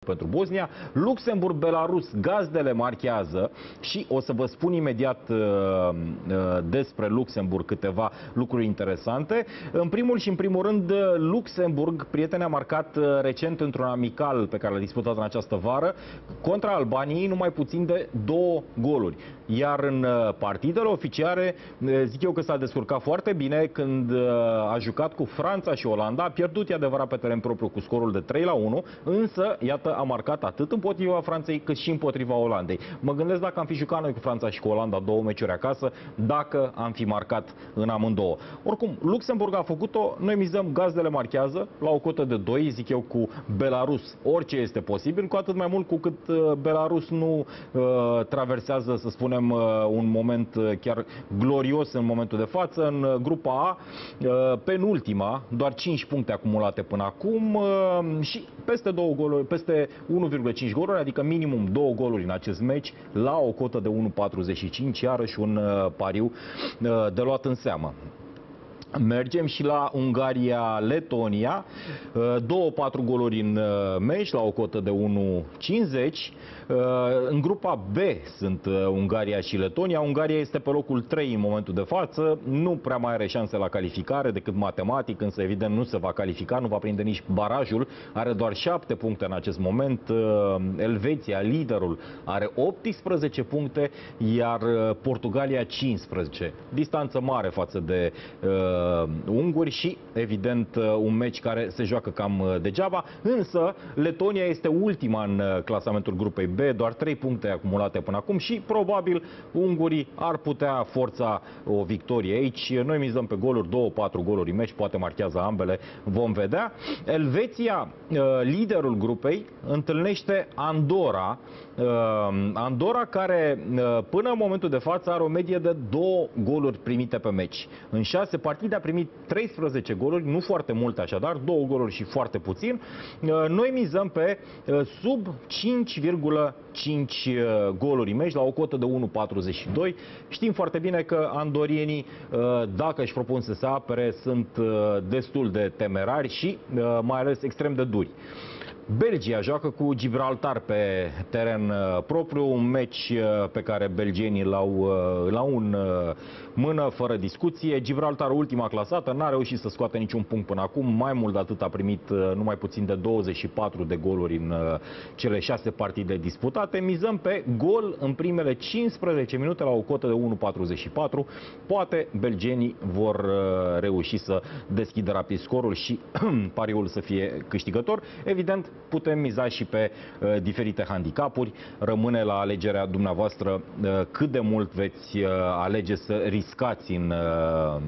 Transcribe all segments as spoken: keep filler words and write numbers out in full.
pentru Bosnia. Luxemburg, Belarus, gazdele marchează și o să vă spun imediat uh, uh, despre Luxemburg câteva lucruri interesante. În primul și în primul rând, Luxemburg, prieteni, a marcat uh, recent într-un amical pe care l-a disputat în această vară contra Albaniei numai puțin de două goluri. Iar în uh, partidele oficiale, uh, zic eu că s-a descurcat foarte bine când uh, a jucat cu Franța și Olanda. A pierdut, e adevărat, pe teren propriu cu scorul de trei la unu, însă, iată, a marcat atât împotriva Franței cât și împotriva Olandei. Mă gândesc dacă am fi jucat noi cu Franța și cu Olanda două meciuri acasă, dacă am fi marcat în amândouă. Oricum, Luxemburg a făcut-o, noi mizăm gazdele marchează la o cotă de doi, zic eu, cu Belarus. Orice este posibil, cu atât mai mult cu cât uh, Belarus nu uh, traversează, să spunem, uh, un moment uh, chiar glorios în momentul de față. În uh, grupa A, uh, penultima, doar cinci puncte acumulate până acum uh, și peste două goluri, peste unu virgulă cinci goluri, adică minimum două goluri în acest meci, la o cotă de unu virgulă patruzeci și cinci, iarăși un uh, pariu uh, de luat în seamă. Mergem și la Ungaria-Letonia, două patru goluri în meci la o cotă de unu virgulă cincizeci. În grupa B sunt Ungaria și Letonia. Ungaria este pe locul trei în momentul de față, nu prea mai are șanse la calificare decât matematic, însă evident nu se va califica, nu va prinde nici barajul, are doar șapte puncte în acest moment. Elveția, liderul, are optsprezece puncte, iar Portugalia cincisprezece. Distanță mare față de uh, unguri și evident un meci care se joacă cam degeaba, însă Letonia este ultima în clasamentul grupei B, doar trei puncte acumulate până acum și probabil ungurii ar putea forța o victorie aici. Noi mizăm pe goluri, două patru goluri în meci, poate marchează ambele, vom vedea. Elveția, liderul grupei, întâlnește Andorra. Andorra care până în momentul de față are o medie de două goluri primite pe meci. În șase partide a primit treisprezece goluri, nu foarte multe așadar, două goluri și foarte puțin. Noi mizăm pe sub cinci virgulă cinci goluri în meci la o cotă de unu virgulă patruzeci și doi. Știm foarte bine că andorienii, dacă își propun să se apere, sunt destul de temerari și mai ales extrem de duri. Belgia joacă cu Gibraltar pe teren propriu, un meci pe care belgienii l-au l-au în mână fără discuție. Gibraltar, ultima clasată, n-a reușit să scoată niciun punct până acum, mai mult de atât a primit numai puțin de douăzeci și patru de goluri în cele șase partide disputate. Mizăm pe gol în primele cincisprezece minute la o cotă de unu virgulă patruzeci și patru. Poate belgienii vor reuși să deschidă rapid scorul și pariul să fie câștigător. Evident, putem miza și pe uh, diferite handicapuri. Rămâne la alegerea dumneavoastră uh, cât de mult veți uh, alege să riscați în, uh,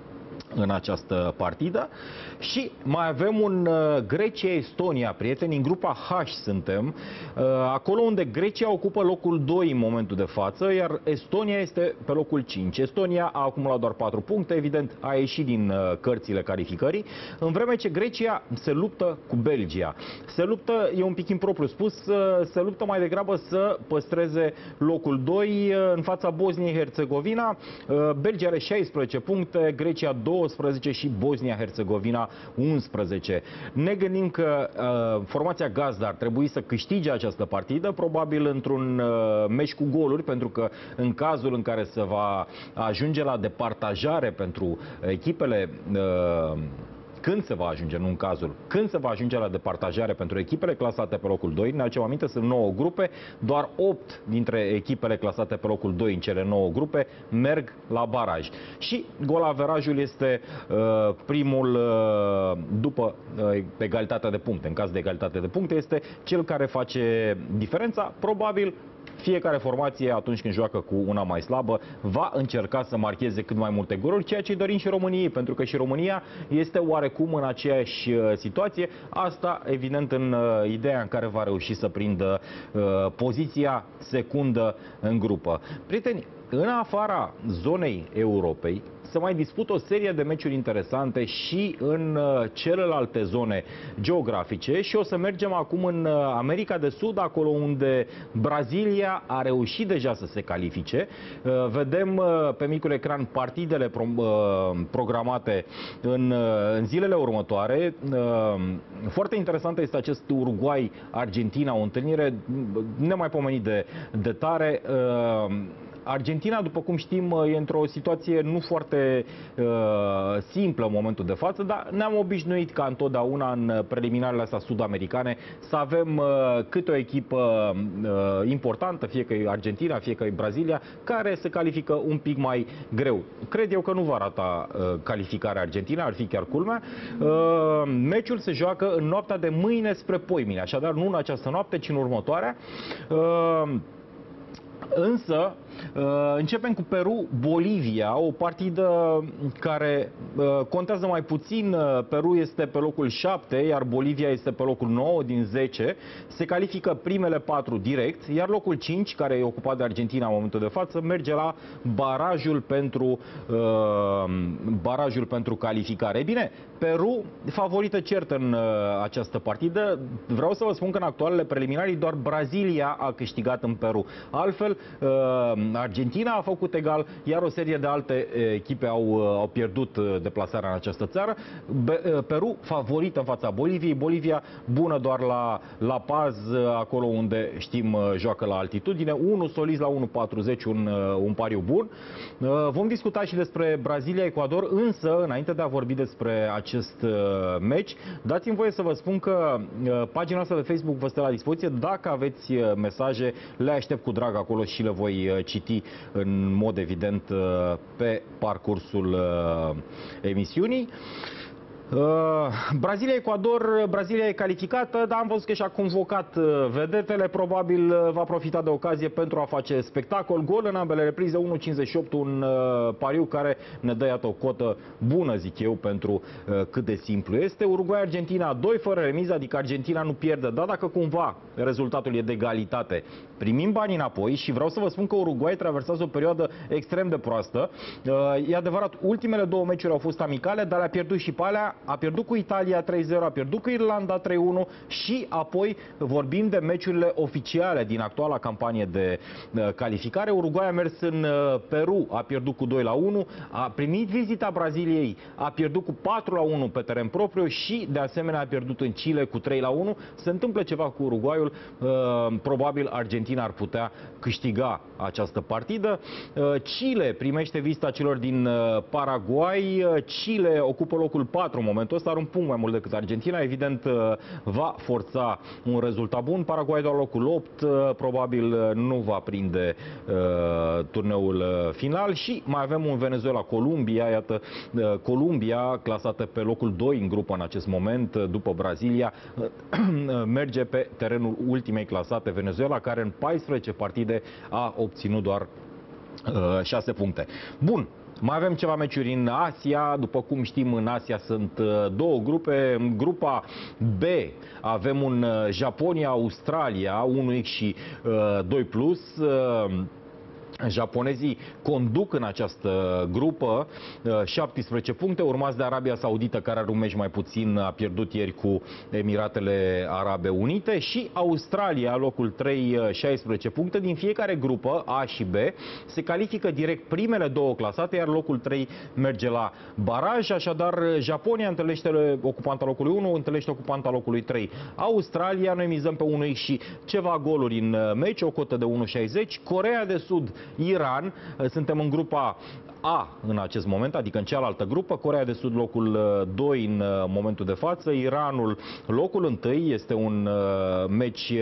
în această partidă. Și mai avem un uh, Grecia-Estonia, prieteni, în grupa H suntem, uh, acolo unde Grecia ocupă locul doi în momentul de față, iar Estonia este pe locul cinci. Estonia a acumulat doar patru puncte, evident a ieșit din uh, cărțile calificării, în vreme ce Grecia se luptă cu Belgia. Se luptă, e un pic impropriu spus, uh, se luptă mai degrabă să păstreze locul doi uh, în fața Bosniei-Herzegovina. Uh, Belgia are șaisprezece puncte, Grecia douăsprezece și Bosnia-Herzegovina unsprezece. Ne gândim că uh, formația gazdă ar trebui să câștige această partidă, probabil într-un uh, meci cu goluri, pentru că în cazul în care se va ajunge la departajare pentru echipele uh, când se va ajunge, nu în cazul, când se va ajunge la departajare pentru echipele clasate pe locul doi, ne aducem aminte, sunt nouă grupe, doar opt dintre echipele clasate pe locul doi în cele nouă grupe merg la baraj. Și golaverajul este uh, primul, uh, după uh, egalitatea de puncte, în caz de egalitate de puncte, este cel care face diferența, probabil. Fiecare formație, atunci când joacă cu una mai slabă, va încerca să marcheze cât mai multe goluri, ceea ce dorim și României, pentru că și România este oarecum în aceeași situație. Asta, evident, în ideea în care va reuși să prindă uh, poziția secundă în grupă. Prieteni, în afara zonei Europei se mai dispută o serie de meciuri interesante și în celelalte zone geografice și o să mergem acum în America de Sud, acolo unde Brazilia a reușit deja să se califice. Vedem pe micul ecran partidele pro programate în, în zilele următoare. Foarte interesantă este acest Uruguay-Argentina, o întâlnire nemaipomenit de, de tare. Argentina, după cum știm, e într-o situație nu foarte uh, simplă în momentul de față, dar ne-am obișnuit ca întotdeauna în preliminarele astea sud-americane să avem uh, câte o echipă uh, importantă, fie că e Argentina, fie că e Brazilia, care se califică un pic mai greu. Cred eu că nu va rata uh, calificarea Argentina, ar fi chiar culmea. Uh, meciul se joacă în noaptea de mâine spre poimine, așadar nu în această noapte, ci în următoarea. Uh, Însă, începem cu Peru-Bolivia, o partidă care contează mai puțin. Peru este pe locul șapte, iar Bolivia este pe locul nouă din zece. Se califică primele patru direct, iar locul cinci, care e ocupat de Argentina în momentul de față, merge la barajul pentru, barajul pentru calificare. E bine, Peru favorită cert în această partidă. Vreau să vă spun că în actualele preliminarii doar Brazilia a câștigat în Peru. Altfel, Argentina a făcut egal, iar o serie de alte echipe au, au pierdut deplasarea în această țară. Peru favorită în fața Boliviei. Bolivia bună doar la, la Paz, acolo unde știm joacă la altitudine. unu soliz la unu patruzeci, un, un pariu bun. Vom discuta și despre Brazilia-Ecuador, însă, înainte de a vorbi despre acest meci, dați-mi voie să vă spun că pagina noastră de Facebook vă stă la dispoziție. Dacă aveți mesaje, le aștept cu drag acolo și le voi citi în mod evident pe parcursul emisiunii. Uh, Brazilia-Ecuador, Brazilia e calificată, dar am văzut că și-a convocat vedetele, probabil va profita de ocazie pentru a face spectacol. Gol în ambele reprize, unu cincizeci și opt, un uh, pariu care ne dă, iată, o cotă bună, zic eu, pentru uh, cât de simplu este. Uruguay-Argentina, doi fără remiză, adică Argentina nu pierde, dar dacă cumva rezultatul e de egalitate, primim banii înapoi. Și vreau să vă spun că Uruguay traversează o perioadă extrem de proastă. Uh, e adevărat, ultimele două meciuri au fost amicale, dar le-a pierdut și pe alea. A pierdut cu Italia trei zero, a pierdut cu Irlanda trei unu și apoi vorbim de meciurile oficiale din actuala campanie de calificare. Uruguay a mers în Peru, a pierdut cu doi la unu, a primit vizita Braziliei, a pierdut cu patru la unu pe teren propriu și de asemenea a pierdut în Chile cu trei la unu. Se întâmplă ceva cu Uruguayul, probabil Argentina ar putea câștiga această partidă. Chile primește vizita celor din Paraguay. Chile ocupă locul patru în momentul ăsta, are un punct mai mult decât Argentina. Evident, va forța un rezultat bun. Paraguay doar locul opt, probabil nu va prinde uh, turneul final. Și mai avem un Venezuela-Columbia. Iată, uh, Columbia, clasată pe locul doi în grupă în acest moment, după Brazilia, uh, merge pe terenul ultimei clasate, Venezuela, care în paisprezece partide a obținut doar uh, șase puncte. Bun. Mai avem ceva meciuri în Asia. După cum știm, în Asia sunt două grupe. În grupa B avem un Japonia-Australia, unu x și doi plus. Japonezii conduc în această grupă, șaptesprezece puncte, urmați de Arabia Saudită, care are un meci mai puțin, a pierdut ieri cu Emiratele Arabe Unite, și Australia, locul trei, șaisprezece puncte. Din fiecare grupă, A și B, se califică direct primele două clasate, iar locul trei merge la baraj. Așadar, Japonia întâlnește ocupanta locului unu, întâlnește ocupanta locului trei. Australia, noi mizăm pe unu x și ceva goluri în meci, o cotă de unu șaizeci. Coreea de Sud, Iran, suntem în grupa A în acest moment, adică în cealaltă grupă. Coreea de Sud locul doi în momentul de față, Iranul locul unu. Este un meci,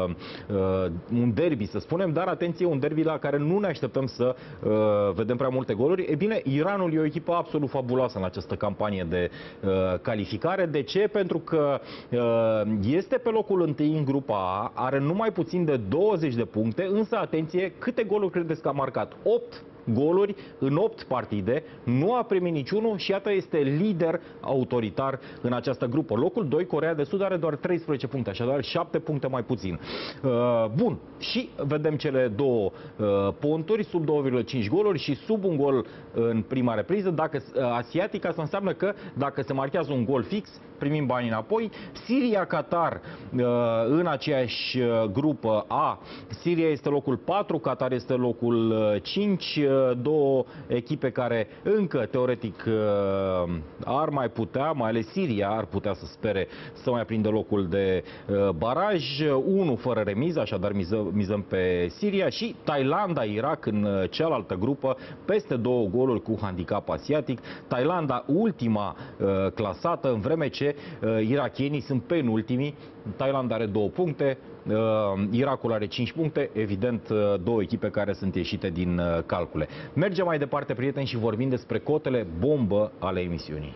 un derby, să spunem, dar atenție, un derby la care nu ne așteptăm să vedem prea multe goluri. E bine, Iranul e o echipă absolut fabuloasă în această campanie de calificare. De ce? Pentru că este pe locul unu în grupa A, are numai puțin de douăzeci de puncte, însă atenție, câte goluri credeți că a marcat? opt? goluri în opt partide, nu a primit niciunul și iată este lider autoritar în această grupă. Locul doi, Coreea de Sud, are doar treisprezece puncte, așadar șapte puncte mai puțin. Bun, și vedem cele două ponturi, sub două virgulă cinci goluri și sub un gol în prima repriză. Dacă asiatica, asta înseamnă că dacă se marchează un gol fix, primim banii înapoi. Siria, Qatar în aceeași grupă A. Siria este locul patru, Qatar este locul cinci, două echipe care încă teoretic ar mai putea, mai ales Siria ar putea să spere să mai prindă locul de baraj. Unu fără remiză, așadar mizăm, mizăm pe Siria, și Thailanda, Irak în cealaltă grupă, peste două goluri cu handicap asiatic. Thailanda ultima clasată, în vreme ce irakienii sunt penultimii. Thailanda are două puncte, Irakul are cinci puncte, evident două echipe care sunt ieșite din calcule. Mergem mai departe, prieteni, și vorbim despre cotele bombă ale emisiunii.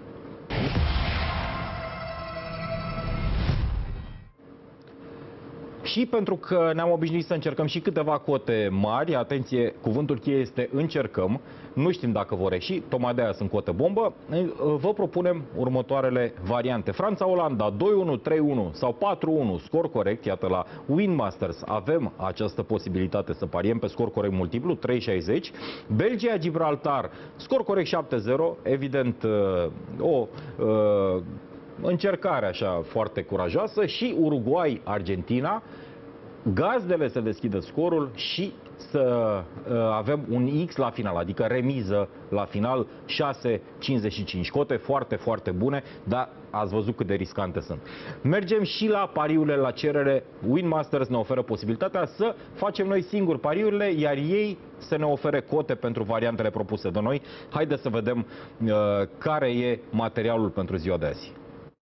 Și pentru că ne-am obișnuit să încercăm și câteva cote mari, atenție, cuvântul cheie este încercăm, nu știm dacă vor ieși, tocmai de aia sunt cote bombă, vă propunem următoarele variante. Franța-Olanda doi unu, trei unu sau patru unu, scor corect, iată la Winmasters avem această posibilitate să pariem pe scor corect multiplu, trei șaizeci. Belgia-Gibraltar, scor corect șapte zero, evident o încercare așa foarte curajoasă, și Uruguay-Argentina, gazdele să deschidă scorul și să uh, avem un X la final, adică remiză la final, șase cincizeci și cinci. Cote foarte, foarte bune, dar ați văzut cât de riscante sunt. Mergem și la pariurile la cerere. Winmasters ne oferă posibilitatea să facem noi singuri pariurile, iar ei să ne ofere cote pentru variantele propuse de noi. Haideți să vedem uh, care e materialul pentru ziua de azi.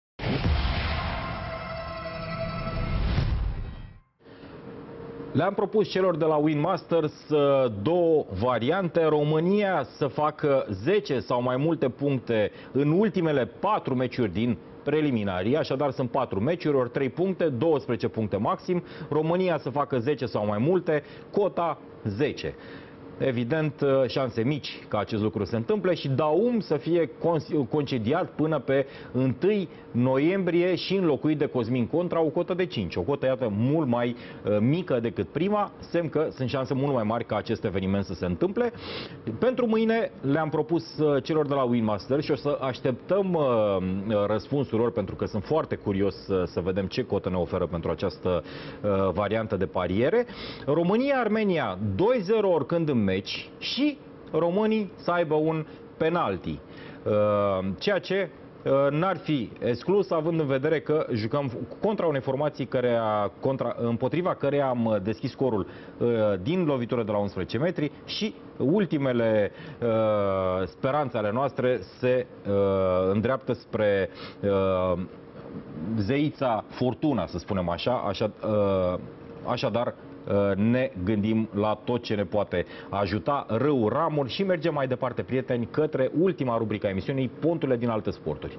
Le-am propus celor de la Winmasters două variante. România să facă zece sau mai multe puncte în ultimele patru meciuri din preliminarii, așadar sunt patru meciuri, ori trei puncte, douăsprezece puncte maxim. România să facă zece sau mai multe, cota zece. Evident, șanse mici ca acest lucru se întâmple, și Daum să fie concediat până pe întâi noiembrie și înlocuit de Cosmin Contra, o cotă de cinci. O cotă, iată, mult mai uh, mică decât prima, semn că sunt șanse mult mai mari ca acest eveniment să se întâmple. Pentru mâine le-am propus uh, celor de la Winmaster și o să așteptăm uh, răspunsul lor, pentru că sunt foarte curios uh, să vedem ce cotă ne oferă pentru această uh, variantă de pariere. România-Armenia doi zero oricând în meci și românii să aibă un penalti. Ceea ce n-ar fi exclus, având în vedere că jucăm contra unei formații care a, contra, împotriva care am deschis scorul din lovitură de la unsprezece metri și ultimele uh, speranțe ale noastre se uh, îndreaptă spre uh, zeița Fortuna, să spunem așa, așa uh, așadar ne gândim la tot ce ne poate ajuta râul ramuri și mergem mai departe, prieteni, către ultima rubrică a emisiunii, ponturile din alte sporturi.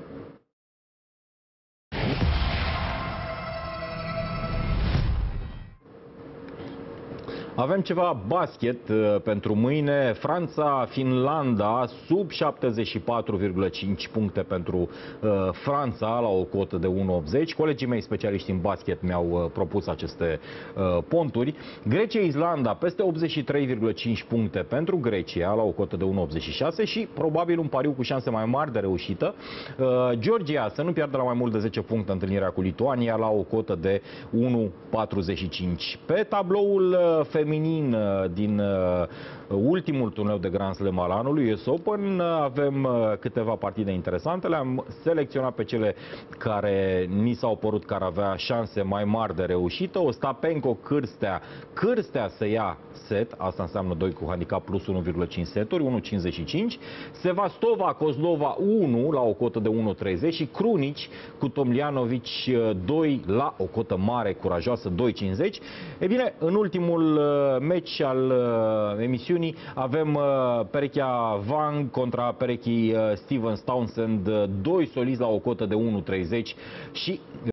Avem ceva basket uh, pentru mâine. Franța-Finlanda sub șaptezeci și patru virgulă cinci puncte pentru uh, Franța la o cotă de unu virgulă optzeci. Colegii mei specialiști în basket mi-au uh, propus aceste uh, ponturi. Grecia-Islanda peste optzeci și trei virgulă cinci puncte pentru Grecia la o cotă de unu virgulă optzeci și șase și probabil un pariu cu șanse mai mari de reușită. Uh, Georgia să nu piardă la mai mult de zece puncte întâlnirea cu Lituania la o cotă de unu virgulă patruzeci și cinci. Pe tabloul uh, feminin din ultimul turneu de Grand Slam al anului, U S Open, avem câteva partide interesante. Le-am selecționat pe cele care ni s-au părut că ar avea șanse mai mari de reușită. Ostapenko, Cârstea, Cârstea să ia set, asta înseamnă doi cu handicap plus unu virgulă cinci seturi, unu virgulă cincizeci și cinci. Sevastova, Kozlova unu la o cotă de unu virgulă treizeci și Krunic cu Tomljanovic doi la o cotă mare, curajoasă, doi virgulă cincizeci. E bine, în ultimul meci al emisiunii avem perechea Wang contra perechii Stevens Townsend, doi soliți la o cotă de unu virgulă treizeci și